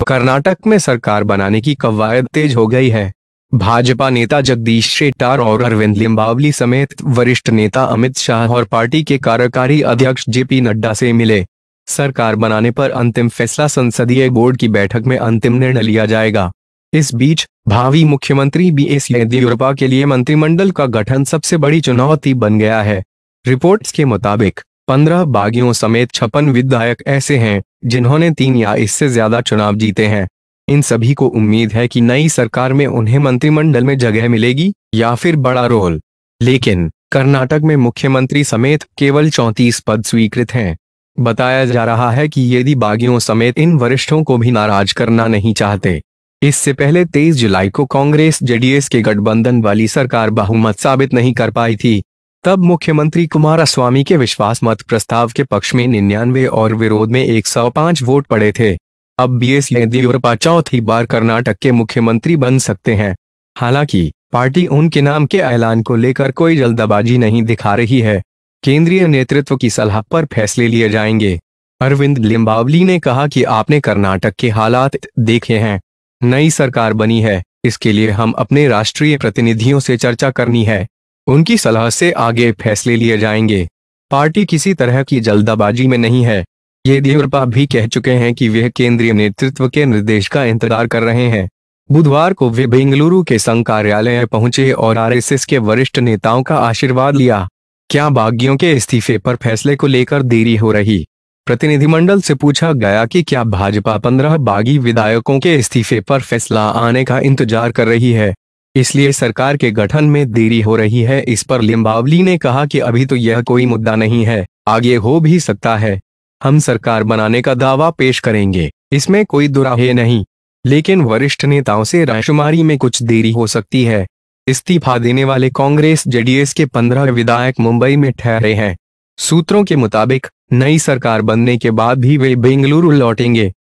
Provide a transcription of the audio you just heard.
कर्नाटक में सरकार बनाने की कवायद तेज हो गई है। भाजपा नेता जगदीश शेट्टार और अरविंद लिम्बावली समेत वरिष्ठ नेता अमित शाह और पार्टी के कार्यकारी अध्यक्ष जेपी नड्डा से मिले। सरकार बनाने पर अंतिम फैसला संसदीय बोर्ड की बैठक में अंतिम निर्णय लिया जाएगा। इस बीच भावी मुख्यमंत्री बीएस येदियुरप्पा के लिए मंत्रिमंडल का गठन सबसे बड़ी चुनौती बन गया है। रिपोर्ट्स के मुताबिक 15 बागियों समेत 56 विधायक ऐसे हैं जिन्होंने 3 या इससे ज्यादा चुनाव जीते हैं। इन सभी को उम्मीद है कि नई सरकार में उन्हें मंत्रिमंडल में जगह मिलेगी या फिर बड़ा रोल। लेकिन कर्नाटक में मुख्यमंत्री समेत केवल 34 पद स्वीकृत हैं। बताया जा रहा है कि येदी बागियों समेत इन वरिष्ठों को भी नाराज करना नहीं चाहते। इससे पहले 23 जुलाई को कांग्रेस-जेडीएस के गठबंधन वाली सरकार बहुमत साबित नहीं कर पाई थी। तब मुख्यमंत्री कुमारस्वामी के विश्वास मत प्रस्ताव के पक्ष में 99 और विरोध में 105 वोट पड़े थे। अब बीएस येदियुरप्पा चौथी बार कर्नाटक के मुख्यमंत्री बन सकते हैं। हालांकि पार्टी उनके नाम के ऐलान को लेकर कोई जल्दबाजी नहीं दिखा रही है। केंद्रीय नेतृत्व की सलाह पर फैसले लिए जाएंगे। अरविंद लिम्बावली ने कहा कि आपने कर्नाटक के हालात देखे हैं। नई सरकार बनी है, इसके लिए हम अपने राष्ट्रीय प्रतिनिधियों से चर्चा करनी है। उनकी सलाह से आगे फैसले लिए जाएंगे। पार्टी किसी तरह की जल्दबाजी में नहीं है। येदियुरप्पा भी कह चुके हैं कि वे केंद्रीय नेतृत्व के निर्देश का इंतजार कर रहे हैं। बुधवार को वे बेंगलुरु के संघ कार्यालय पहुंचे और आरएसएस के वरिष्ठ नेताओं का आशीर्वाद लिया। क्या बागियों के इस्तीफे पर फैसले को लेकर देरी हो रही? प्रतिनिधिमंडल से पूछा गया कि क्या भाजपा 15 बागी विधायकों के इस्तीफे पर फैसला आने का इंतजार कर रही है, इसलिए सरकार के गठन में देरी हो रही है। इस पर लिम्बावली ने कहा कि अभी तो यह कोई मुद्दा नहीं है, आगे हो भी सकता है। हम सरकार बनाने का दावा पेश करेंगे, इसमें कोई दुराहे नहीं, लेकिन वरिष्ठ नेताओं से रायशुमारी में कुछ देरी हो सकती है। इस्तीफा देने वाले कांग्रेस-जेडीएस के 15 विधायक मुंबई में ठहरे हैं। सूत्रों के मुताबिक नई सरकार बनने के बाद भी वे बेंगलुरु लौटेंगे।